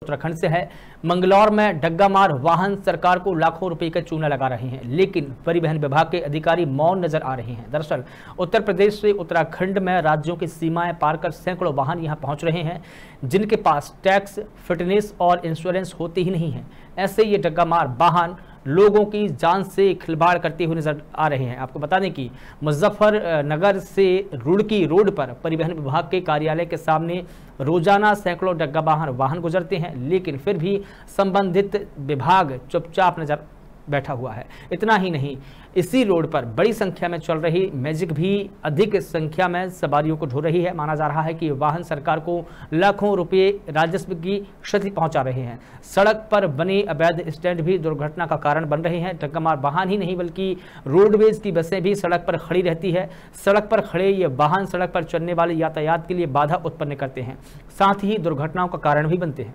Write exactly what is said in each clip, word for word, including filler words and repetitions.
उत्तराखंड से है। मंगलौर में डग्गा मार वाहन सरकार को लाखों रुपए का चूना लगा रहे हैं, लेकिन परिवहन विभाग के अधिकारी मौन नजर आ रहे हैं। दरअसल उत्तर प्रदेश से उत्तराखंड में राज्यों की सीमाएं पार कर सैकड़ों वाहन यहां पहुंच रहे हैं, जिनके पास टैक्स, फिटनेस और इंश्योरेंस होते ही नहीं है। ऐसे ये डग्गा मार वाहन लोगों की जान से खिलवाड़ करते हुए नजर आ रहे हैं। आपको बता दें कि मुजफ्फरनगर से रुड़की रोड पर परिवहन विभाग के कार्यालय के सामने रोजाना सैकड़ों डग्गा वाहन वाहन गुजरते हैं, लेकिन फिर भी संबंधित विभाग चुपचाप नजर बैठा हुआ है। इतना ही नहीं, इसी रोड पर बड़ी संख्या में चल रही मैजिक भी अधिक संख्या में सवारियों को ढो रही है। माना जा रहा है कि वाहन सरकार को लाखों रुपए राजस्व की क्षति पहुंचा रहे हैं। सड़क पर बने अवैध स्टैंड भी दुर्घटना का कारण बन रहे हैं। डग्गा मार वाहन ही नहीं बल्कि रोडवेज की बसें भी सड़क पर खड़ी रहती है। सड़क पर खड़े ये वाहन सड़क पर चलने वाले यातायात के लिए बाधा उत्पन्न करते हैं, साथ ही दुर्घटनाओं का कारण भी बनते हैं।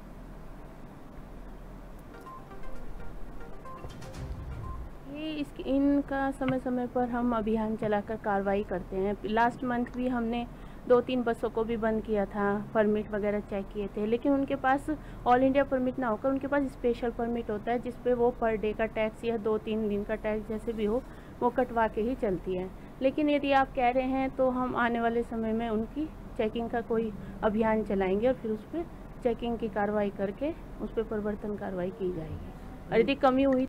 इसकी इनका समय समय पर हम अभियान चलाकर कार्रवाई करते हैं। लास्ट मंथ भी हमने दो तीन बसों को भी बंद किया था, परमिट वगैरह चेक किए थे, लेकिन उनके पास ऑल इंडिया परमिट ना होकर उनके पास स्पेशल परमिट होता है, जिस पे वो पर डे का टैक्स या दो तीन दिन का टैक्स जैसे भी हो वो कटवा के ही चलती है। लेकिन यदि आप कह रहे हैं तो हम आने वाले समय में उनकी चेकिंग का कोई अभियान चलाएँगे और फिर उस पर चेकिंग की कार्रवाई करके उस पर परिवर्तन कार्रवाई की जाएगी और यदि कमी हुई